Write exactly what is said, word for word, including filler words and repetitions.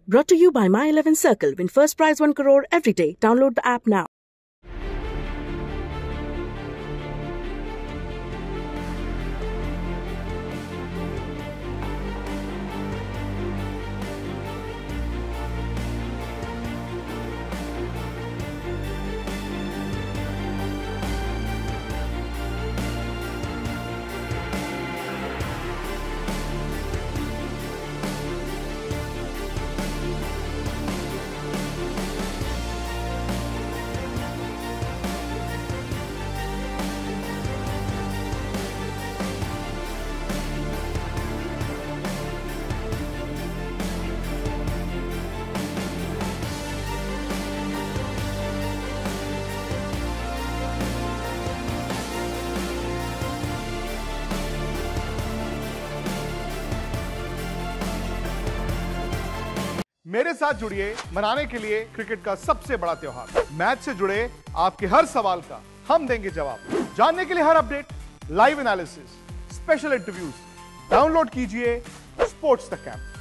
Brought to you by My eleven Circle. Win first prize one crore every day. Download the app now. मेरे साथ जुड़िए मनाने के लिए क्रिकेट का सबसे बड़ा त्योहार। मैच से जुड़े आपके हर सवाल का हम देंगे जवाब। जानने के लिए हर update, live analysis, special interviews, download कीजिए स्पोर्ट्स तक ऐप।